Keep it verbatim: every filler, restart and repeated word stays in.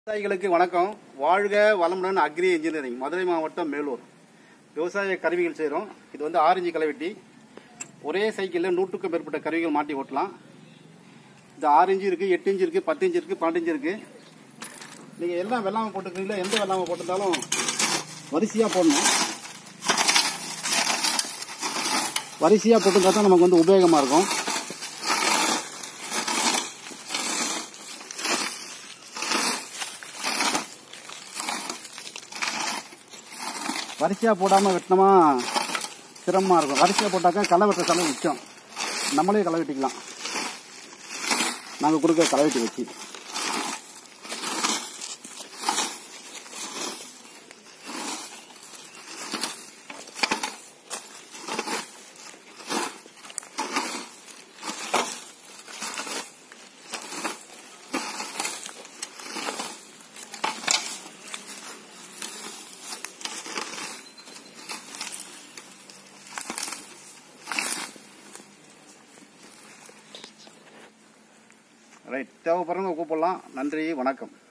விவசாயிகளுக்கு வணக்கம். வாழ்க வளமுடன். அக்ரி இன்ஜினியரிங், மதுரை மாவட்டம், மேலூர். விவசாய கருவிகள் செய்கிறோம். இது வந்து ஆரஞ்சு களைவெட்டி. ஒரே சைக்கிளில் நூற்றுக்கும் மேற்பட்ட கருவிகள் மாட்டி ஓட்டலாம். இது ஆறு இன்ச்சு இருக்குது, எட்டு இன்ச்சு இருக்குது, பத்து இன்ச்சு இருக்குது, பன்னெண்டு இன்ச்சு இருக்குது. நீங்கள் எல்லாம் வெள்ளாமை போட்டுக்கிறீங்களா, எந்த வெள்ளாமை போட்டிருந்தாலும் வரிசையாக போடணும். வரிசையாக போட்டுருந்தா தான் நமக்கு வந்து உபயோகமாக இருக்கும். வரிசையாக போடாமல் வெட்டினோமா சிரமமாக இருக்கும். வரிசையாக போட்டாக்கா களை வெட்டுற செலவு மிச்சம். நம்மளே களை வெட்டிக்கலாம், நாங்கள் கொடுக்க களை வெட்டி வச்சு. ரைட், தேவைப்படுறவங்க கூப்பிடலாம். நன்றி, வணக்கம்.